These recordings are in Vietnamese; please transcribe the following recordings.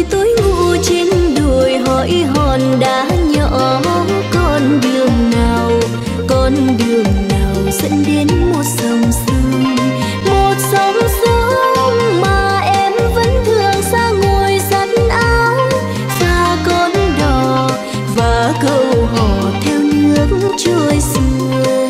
tối ngủ trên đồi hỏi hòn đá nhỏ, con đường nào dẫn đến một dòng sông, một dòng sông mà em vẫn thường xa ngồi giặt áo, và con đò và câu hò theo nước trôi xuôi.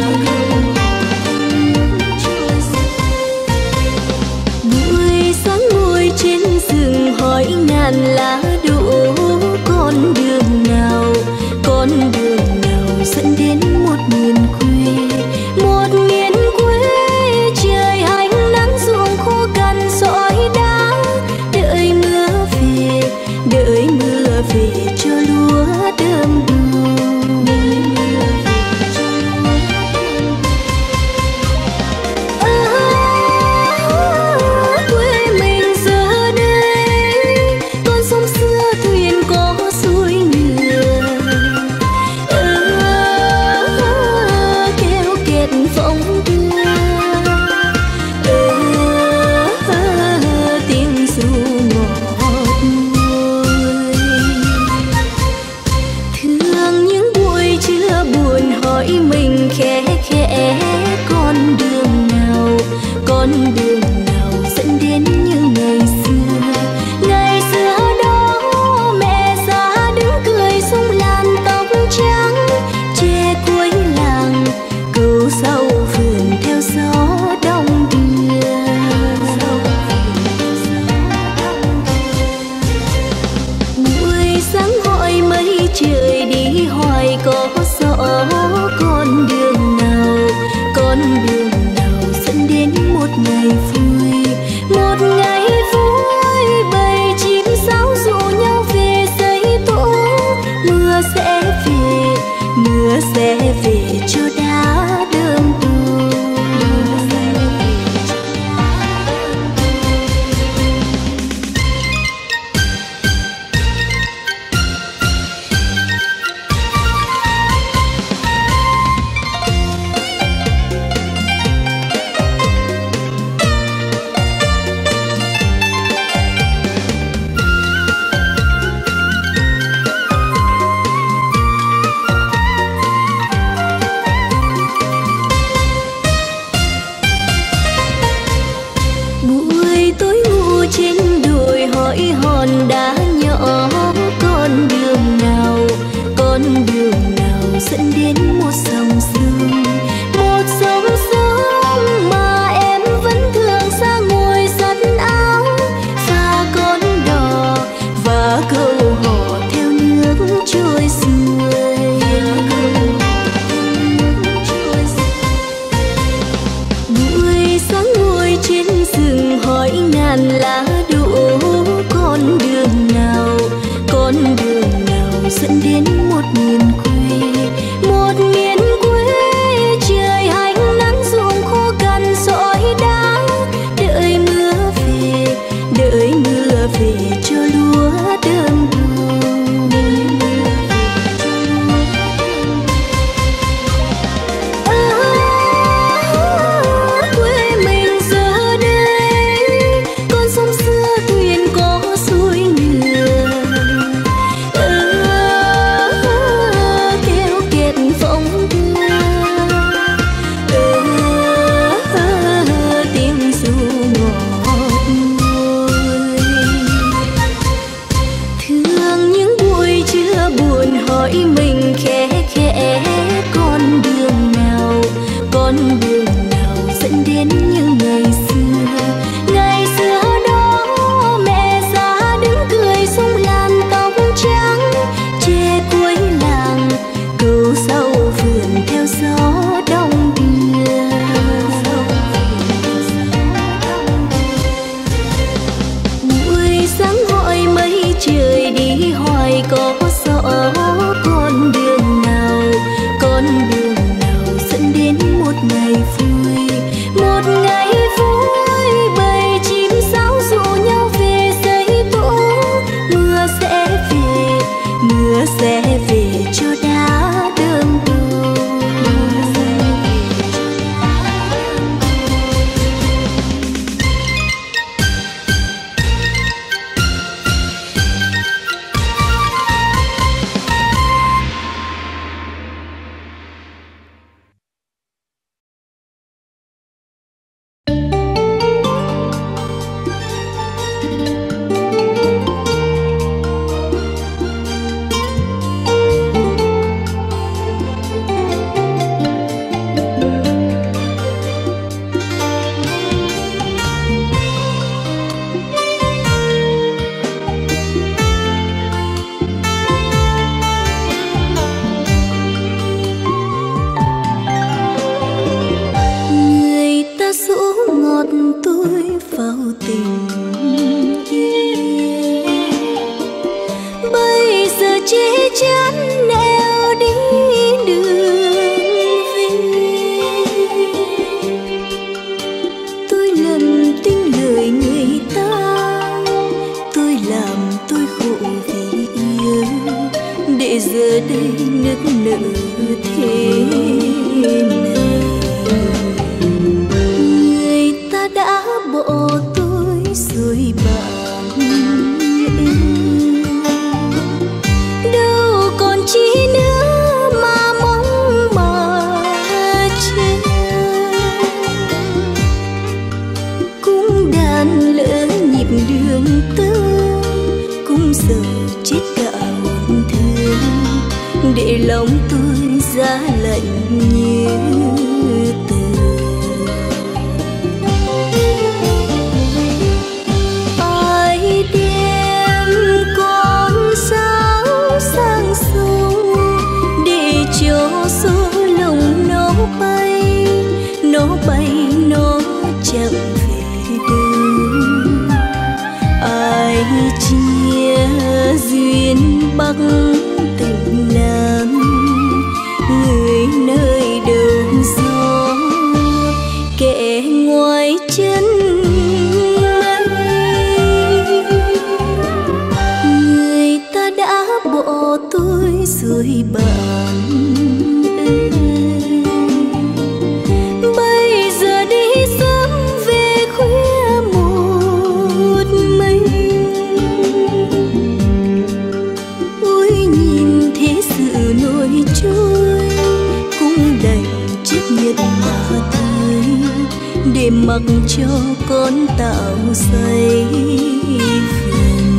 Buổi sáng ngồi trên rừng hỏi ngàn lá đỗ, con đường nào dẫn đến một miền quê, một miền quê trời ánh nắng ruộng khô cằn sỏi đá, đợi mưa về cho lúa đơm bùn. Quê mình giờ đây con sông xưa thuyền có xuôi ngựa, kêu kẹt phong đưa, tiếng ru ngọt ngùi. Thương những buổi trưa buồn hỏi mình khẽ khẽ, con đường nào dẫn đến những ngày xưa đó mẹ già đứng cười sung làn tóc trắng, che cuối làng câu sau vườn theo gió đông đưa. Buổi sáng hỏi mây trời đi hoài có gió, con đường nào dẫn đến một ngày vui, bầy chim sáo rủ nhau về giấy tố, mưa sẽ về cho đá đơm bùn. Buổi tối ngủ trên đồi hỏi hòn đá nhỏ, con đường nào dẫn đến một dòng sông, mà em vẫn thường xa ngồi giặt áo, và con đò và câu hò theo nước trôi xuôi. Buổi sáng ngồi trên rừng hỏi ngàn lá đỗ, con đường nào dẫn đến một miền quê trời ánh nắng ruộng khô cằn sỏi đá, đợi mưa về cho lúa đơm bùn. Quê mình giờ đây con sông xưa thuyền có xuôi ngựa, kêu kẹt phong đưa, tiếng ru ngọt ngùi. Thương những buổi trưa buồn hỏi mình khẽ khẽ, con đường nào dẫn đến những ngày xưa đó mẹ già đứng cười sung làn tóc trắng, che cuối làng câu sau vườn theo gió đông đưa. Buổi sáng hỏi mây trời đi hoài có gió, con đường nào dẫn đến một ngày vui, bầy chim sáo rủ nhau về giấy tố, mưa sẽ về cho đá đơm bùn. để giờ đây nức nở thế này. Người ta đã bỏ tôi rồi bạn ơi, đâu còn chi nữa mà mong mà chờ. Cung đàn lỡ nhịp đường tơ, cung giờ chết cả hồn thương, để lòng tôi giá lạnh như tờ. Ai đem con sáo sang sông, để cho số lòng nó bay nó chẳng về đâu. Ai chia duyên Bắc tình Nam, người nơi đầu gió kẻ ngoài chân mây. Người ta đã bỏ tôi rồi bạn ơi, bây giờ đi sớm về khuya một mình. Ôi nhìn thế sự nổi trôi, cũng đành chấp nhận mà thôi, để mặc cho con tạo xây vườn.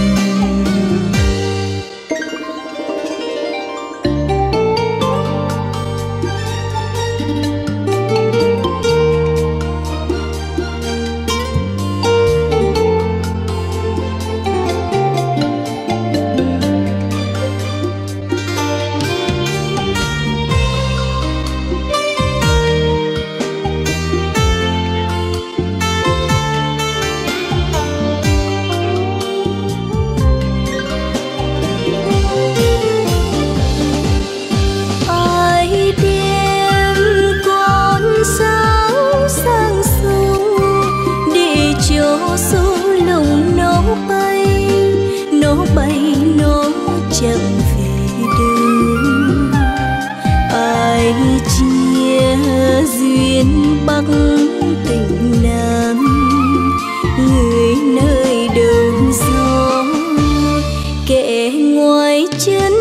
Nó chẳng về đâu. Ai chia duyên Bắc tình Nam, người nơi đầu gió kẻ ngoài chân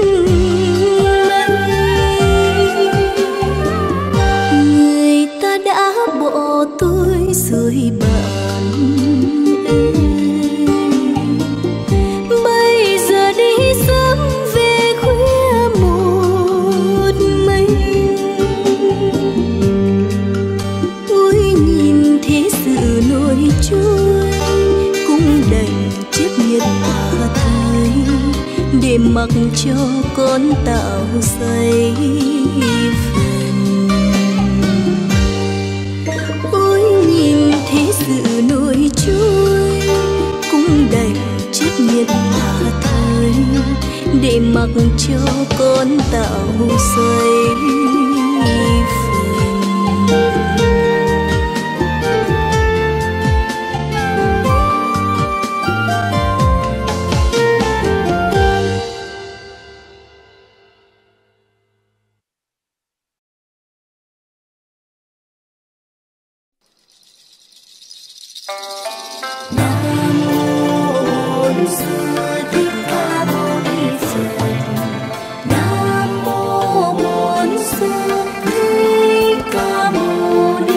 mây. Người ta đã bỏ tôi rồi bạn ơi, sớm về khuya một mình. Ôi nhìn thế sự nổi trôi, cũng đành chấp nhận mà thôi, để mặc cho con tạo xây vườn. Ôi nhìn thế sự nổi trôi, cũng đành chấp nhận mà thôi, để mặc cho con tạo xây vườn. Nam mô Bổn Sư Thích Ca Mâu Ni.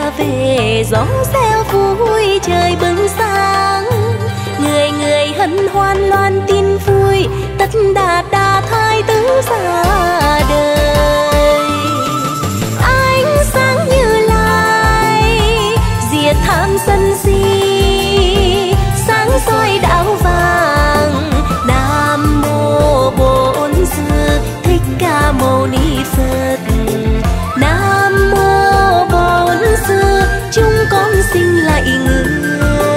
về gió reo vui trời bừng sáng. Người người hân hoan loan tin vui, tất đạt đa thai tứ ra đời. Ánh sáng Như Lai diệt tham sân si, sáng soi đạo vàng. Nam mô Bổn Sư Thích Ca Mâu Ni Phật. Nam mô Bổn Sư chúng con xin lạy người.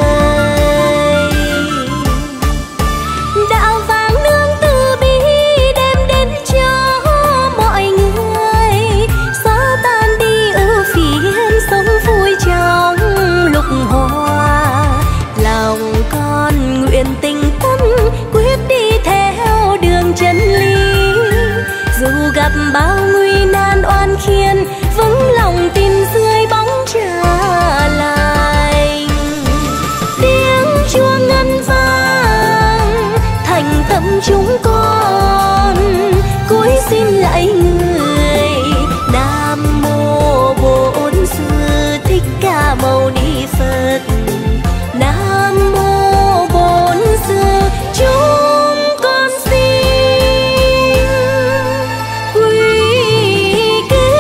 Đạo vàng nương từ bi đem đến cho mọi người, xóa tan đi ưu phiền sống vui trong lục hòa. Lòng con nguyện tình tâm quyết đi theo đường chân lý, dù gặp bao nguy nan oan khiên vững lòng tin dưới bóng trà lành. Tiếng chuông ngân vang thành tâm chúng con cúi xin lạy người. Nam mô Bổn Sư Thích Ca Mâu Ni Phật. Nam mô Bổn Sư chúng con xin quy kính.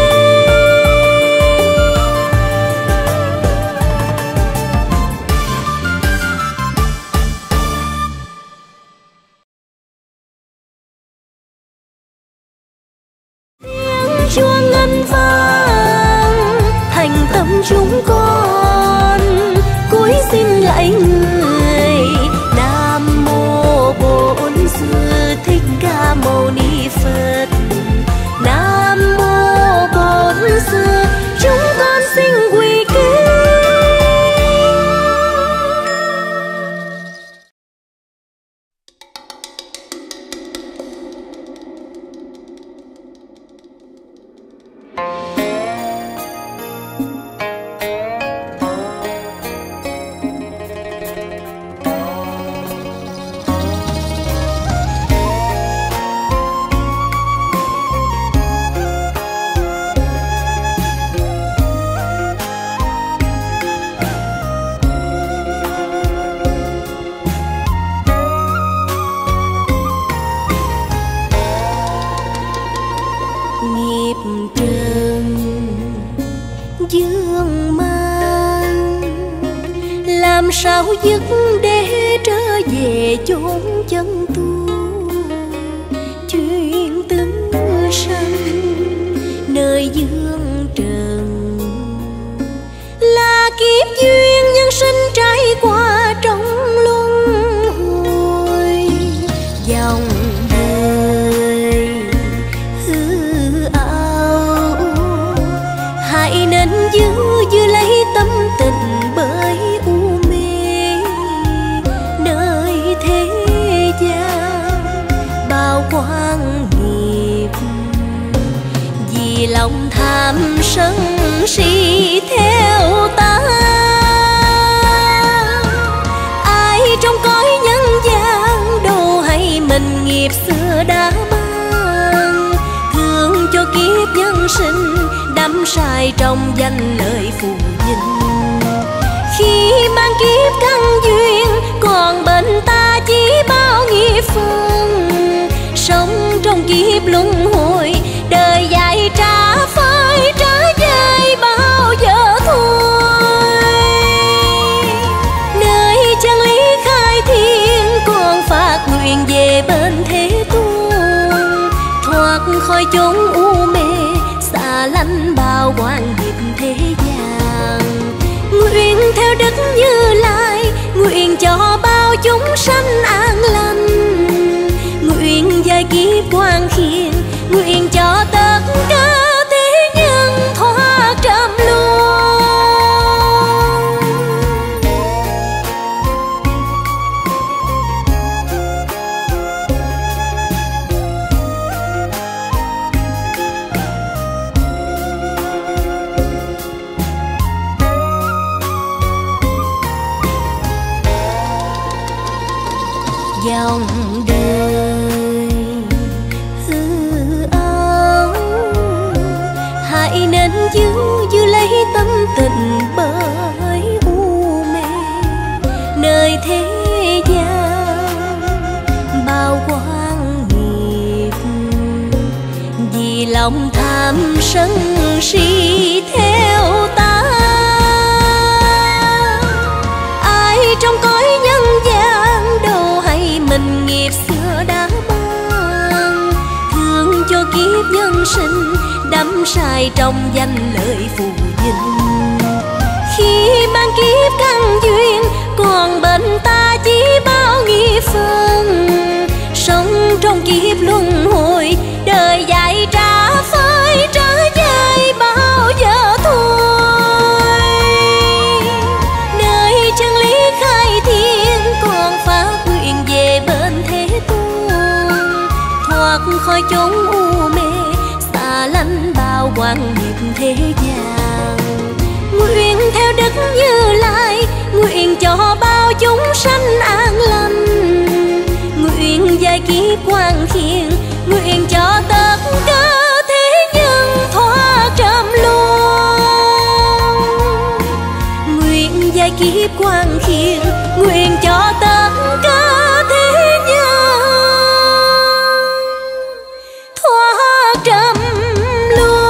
Tiếng chuông ngân vang thành tâm chúng con cúi xin lạy người. Nam mô Bổn Sư Thích Ca Mâu Ni Phật. Nam mô Bổn Sư chúng con xin quy kính. Nghiệp trần dương mang, làm sao dứt để trở về chốn chân tu. Chuyện tương sanh nơi dương trần, là kiếp duyên nhân sinh trải qua trong luân hồi. Dòng đời hư ảo, hãy nên giữ lấy tâm tình bởi u mê. Nơi thế gian bao quan nghiệp, vì lòng tham sân si theo ta. Ai trong cõi nhân gian đâu hay mình nghiệp xưa đã ban, thương cho kiếp nhân sinh đắm say trong danh lợi phù vinh. Khi mang kiếp căn duyên còn bên ta chỉ bao nghiệp phần, sống trong kiếp luân hồi đời dài trả phải trả dài bao giờ thôi. Nơi chân lý khai thiên còn phát nguyện về bên thế tôn, thoát khỏi chốn u mê xa lánh bao quan nghiệp thế gian. Nguyện theo Đức Như Lai, nguyện cho bao chúng sanh an lành. Nguyện dài kiếp quan khiên, nguyện cho tất cả thế nhân thoát trầm luân. Dòng đời hư ảo, hãy nên giữ lấy tâm tình làm sân si theo ta. Ai trong cõi nhân gian đâu hay mình nghiệp xưa đã mang, thương cho kiếp nhân sinh đắm say trong danh lợi phù dinh. Khi mang kiếp căn duyên còn bên ta chỉ bao nghiệp phần, sống trong kiếp luân hồi đời dạy trả phơi trở về bao giờ thôi. Nơi chân lý khai thiên còn phát nguyện về bên Thế Tôn, thoát khỏi chốn u mê xa lánh bao quan nghiệp thế gian. Nguyện theo Đức Như Lai, nguyện cho bao chúng sanh an lành, nguyện dài kiếp quang khiên, nguyện cho tất cả thế nhân thoát trầm luân. Nguyện dài kiếp quang khiên, nguyện cho tất cả thế nhân thoát trầm luân.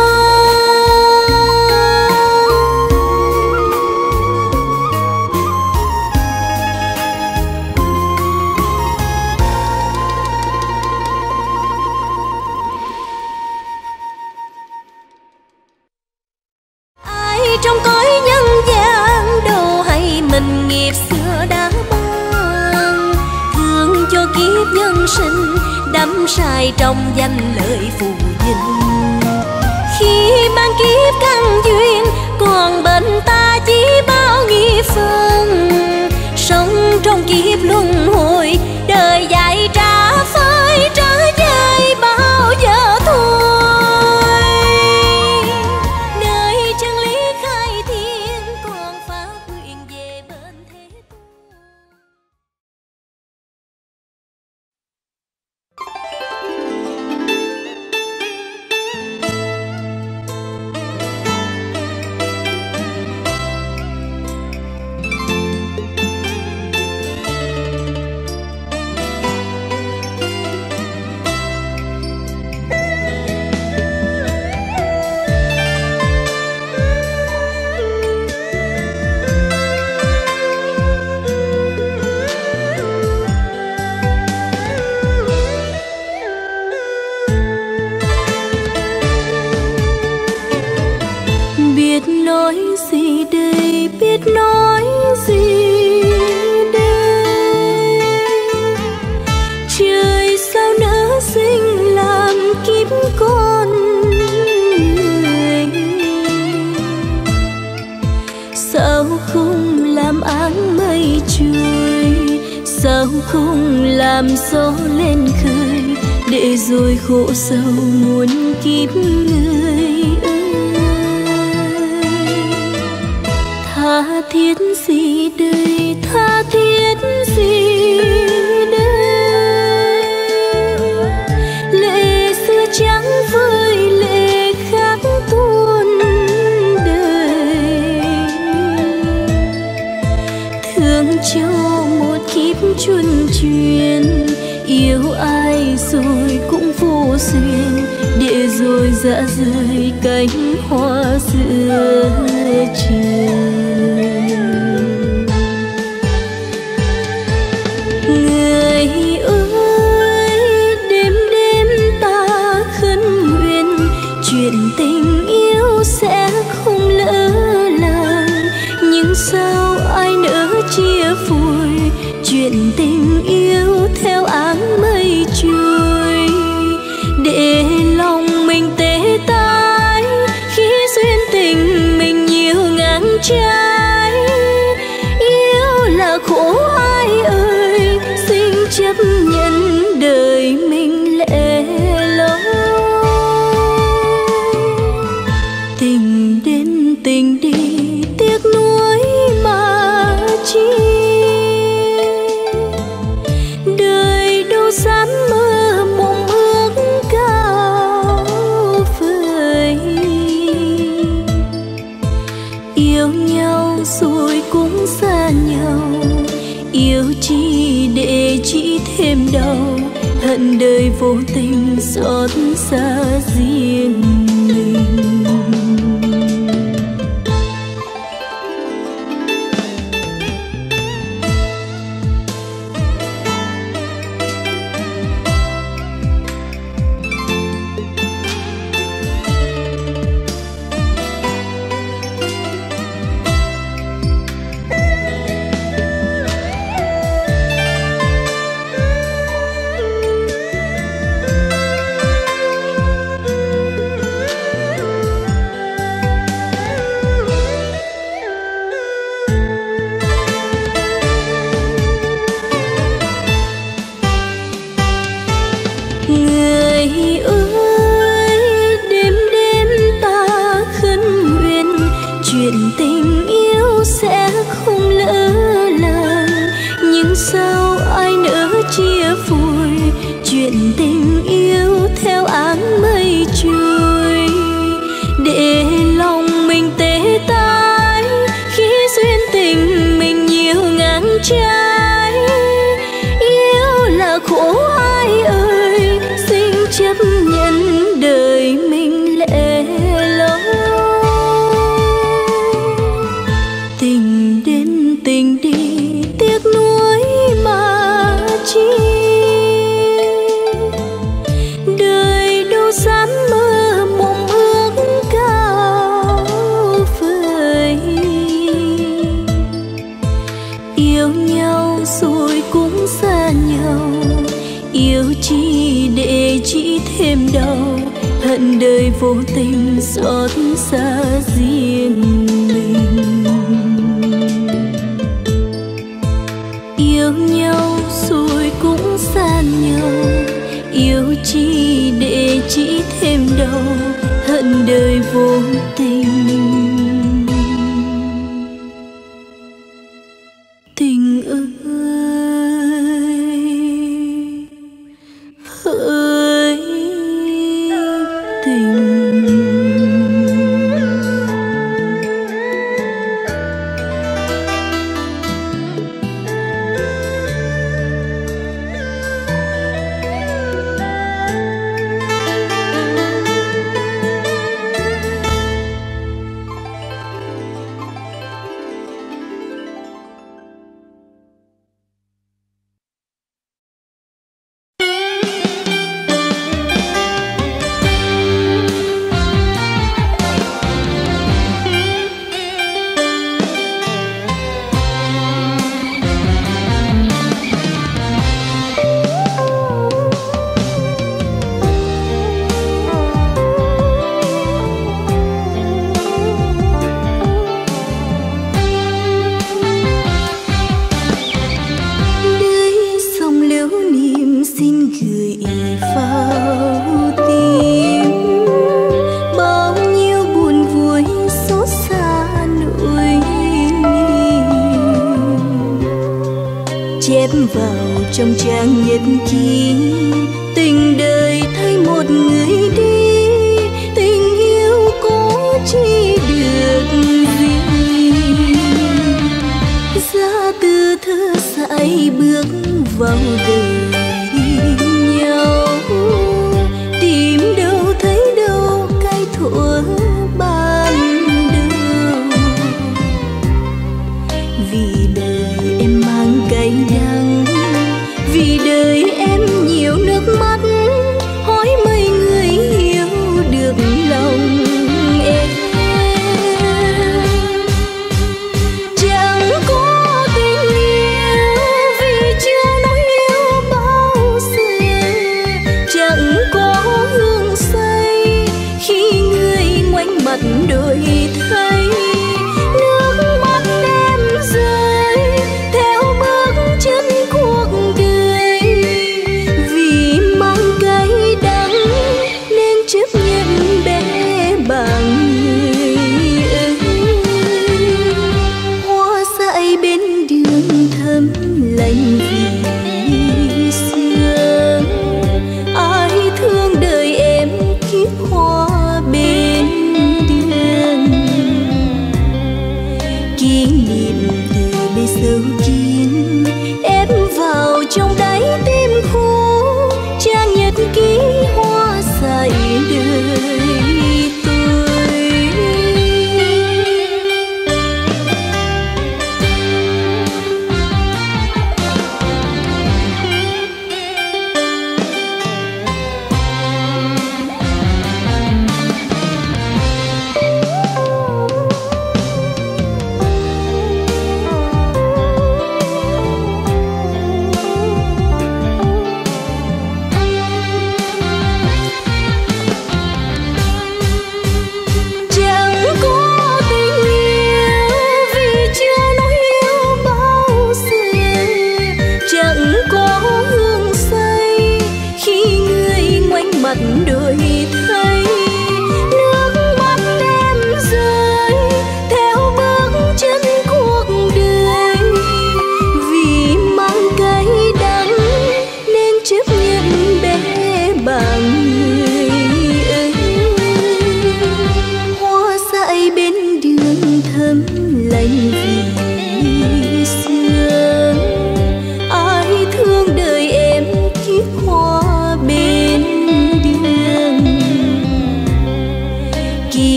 Trong cõi nhân gian đâu hay mình nghiệp xưa đã mang, thương cho kiếp nhân sinh đắm say trong danh lợi phù dinh. Khi mang kiếp căn duyên còn bên ta chỉ bao nghiệp phần, sống trong kiếp luân hồi đời dạy trả phơi trở về bao giờ thôi. Nơi chân lý khai thiên còn phát nguyện về bên Thế Tôn. Biết nói gì đây, biết nói gì đây, trời sao nỡ sinh làm kiếp con người. Sao không làm áng mây trôi, sao không làm gió lên khơi, để rồi khổ sầu muôn kiếp người ơi. Tha thiết gì đây, tha thiết gì đây, lệ xưa trắng vơi lệ khác tuôn đời. Thương cho một kiếp chuân truyền, yêu ai rồi cũng vô duyên, để rồi dạ rời cánh hoa giữa trời. Người ơi, đêm đêm ta khấn nguyện, chuyện tình yêu sẽ không lỡ làng. Nhưng sao ai nỡ chia phôi, chuyện tình yêu theo áng mây trôi. Để lòng mình tê tái khi duyên tình mình nhiều ngang trái. Yêu là khổ ai ơi, xin chấp nhận đời mình lẻ loi. Tình đến tình đi tiếc nuối mà chi, đời đâu dám mơ mộng ước cao vời. Yêu nhau rồi cũng xa nhau, yêu chi để chỉ thêm đau, hận đời vô tình xót xa riêng mình. rồi cũng xa nhau. Yêu chi để chỉ thêm đau, hận đời vô tình xót xa riêng mình. Yêu nhau rồi cũng xa nhau, yêu chi để chỉ thêm đau, hận đời vô tình. Tình ơi hỡi tình. Trong trang nhật ký tình đời thay một người đi, tình yêu có chi được gì. Ra từ thơ dại bước vào đời nhau, tìm đâu thấy đâu cái thuở ban đầu. Vì đời em mang cay đắng, vì đời em nhiều nước mắt, hỏi mấy người hiểu được lòng em. Chẳng có tình yêu vì chưa nói yêu bao giờ, chẳng có hương say khi người ngoảnh mặt đổi thay. Nước mắt em rơi theo bước chân cuộc đời, vì mang cái đắng nên chấp nhận bé bàng người ơi. Hoa dại bên đường thấm lạnh vì xưa, ai thương đời em kiếp hoa bên đường. Kỷ niệm từ bề sâu kín ép vào trong đáy tim khô, trang nhật ký hoa dại đời tôi.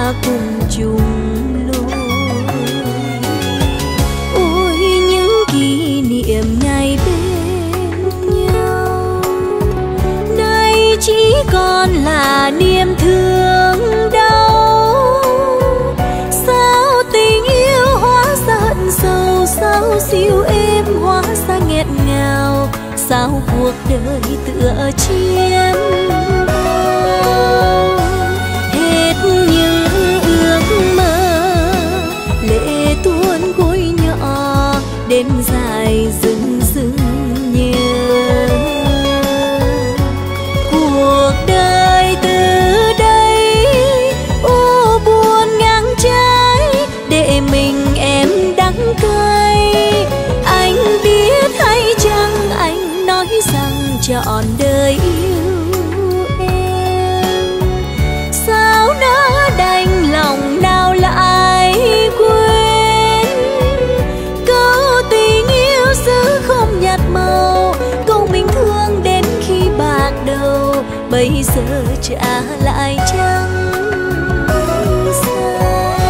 ta cùng chung lối. Ôi những kỷ niệm ngày bên nhau nay chỉ còn là niềm thương đau. Sao tình yêu hóa ra hận sâu, sao siêu êm hóa ra nghẹn ngào, sao cuộc đời tựa chiến bao. Hết những ước mơ lệ tuôn gối nhỏ, đêm dài rừng rừng nhớ. Cuộc đời từ đây u buồn ngang trái, để mình em đắng cay. Anh biết hay chăng anh nói rằng trọn đời yêu em, sao nỡ đành lòng nào lại quên. Câu tình yêu giữ không nhạt màu, câu mình thương đến khi bạc đầu, bây giờ trả lại chăng sao.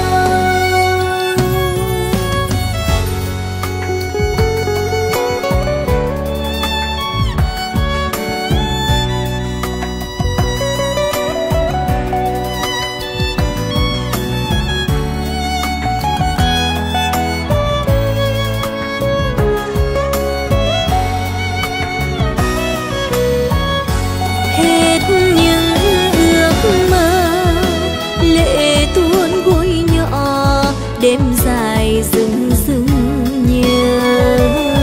Đêm dài rừng rừng nhớ.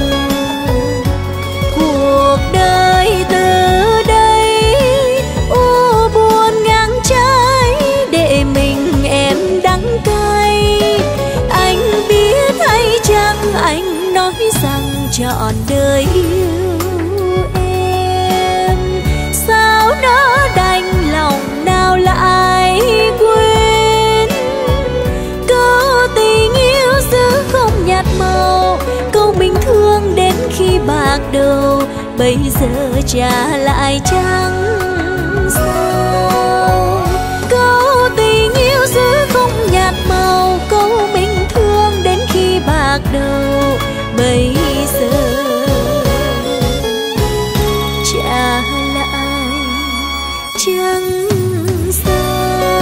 Cuộc đời từ đây u buồn ngang trái, để mình em đắng cay. Anh biết hay chăng anh nói rằng trọn đời yêu em, sao nỡ đành lòng nào lại quên. Tình yêu giữ không nhạt màu, câu mình thương đến khi bạc đầu, bây giờ trả lại chăng sao. Câu tình yêu giữ không nhạt màu, câu mình thương đến khi bạc đầu, bây giờ trả lại chăng sao.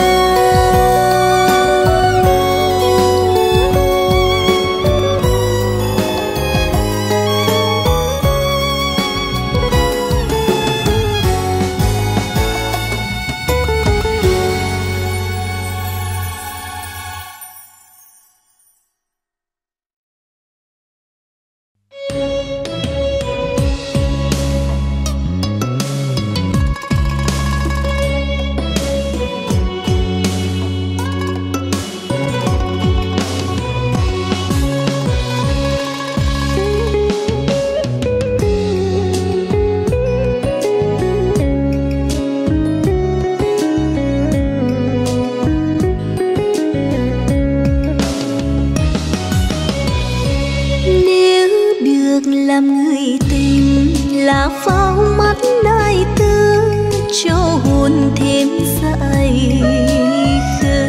làm người tình là pháo mắt đai tư cho hồn thêm dại khờ.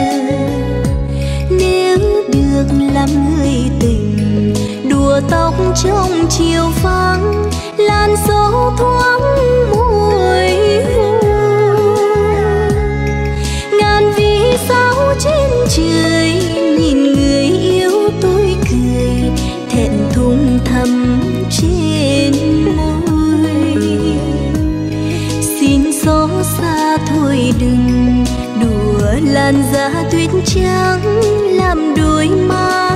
Nếu được làm người tình đùa tóc trong chiều vắng, làn gió thoáng mùi hương, ngàn vì sao trên trời nhìn người yêu tôi cười thẹn thùng thầm trên môi. Xin gió xa thôi đừng đùa làn da tuyết trắng làm đôi má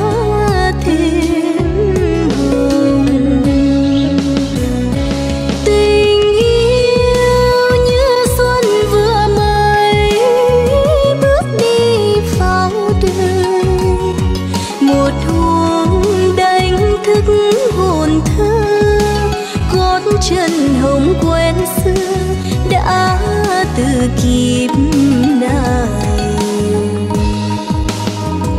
thêm hồng. Tình yêu như xuân vừa mới bước đi vào đời, một hôm đánh thức hồn thơ gót chân hồng quen xưa đã từ kịp này.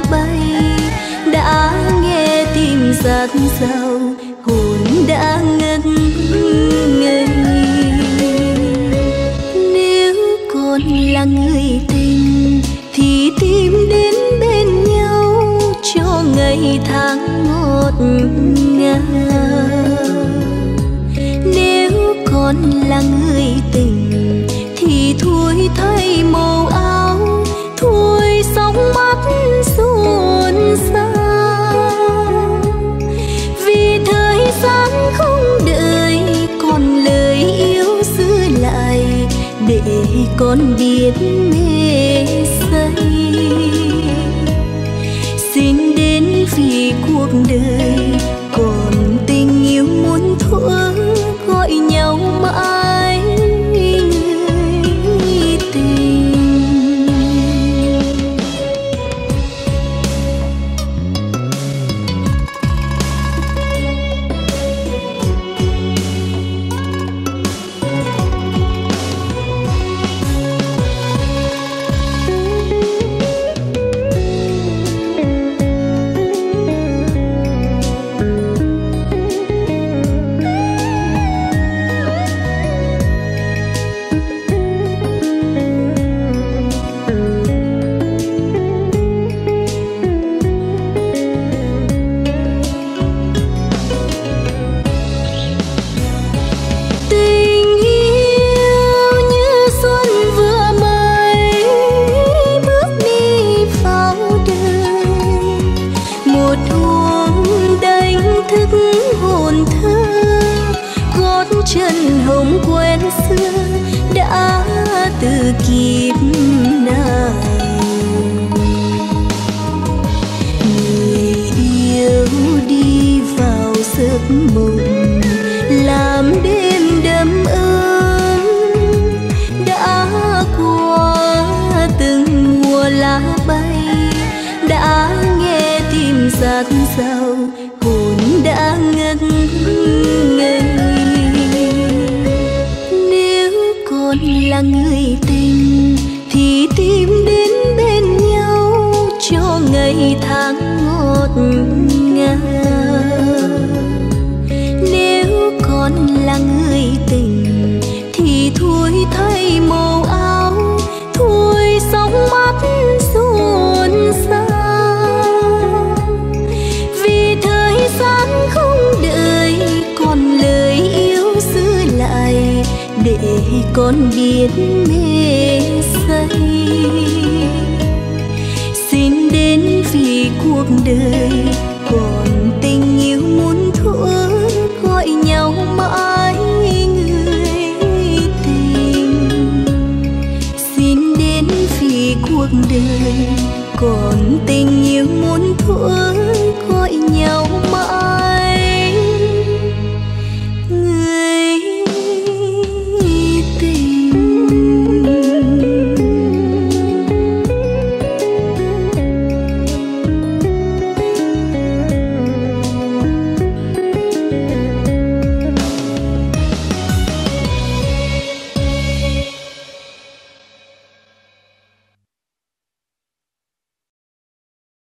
bay, đã nghe tim dạt dào hồn đã ngất ngây. Nếu còn là người tình thì tìm đến bên nhau cho ngày tháng ngọt ngào. Nếu còn là người tình thì thôi thay màu áo, thôi sóng mắt xôn xao. Vì thời gian không đợi, còn lời yêu giữ lại để con biết mê say. Xin đến vì cuộc đời còn tình yêu muốn thuở, gọi nhau mãi người tình. Chân hồng quen xưa đã từ kiếp nào. Người yêu đi vào giấc mộng, làm đêm đầm ấm. Đã qua từng mùa lá bay, đã nghe tim dạt dào hồn đã ngất ngây. Còn là người tình thì tìm đến bên nhau cho ngày tháng ngọt ngào. Nếu còn là người tình thì thôi thay màu áo, thôi sóng mắt xôn xao. Vì thời gian không đợi, còn lời yêu giữ lại để con biết mê say. Xin đến vì cuộc đời còn tình yêu muốn thuở, gọi nhau mãi người tình. Xin đến vì cuộc đời còn tình yêu muốn thuở,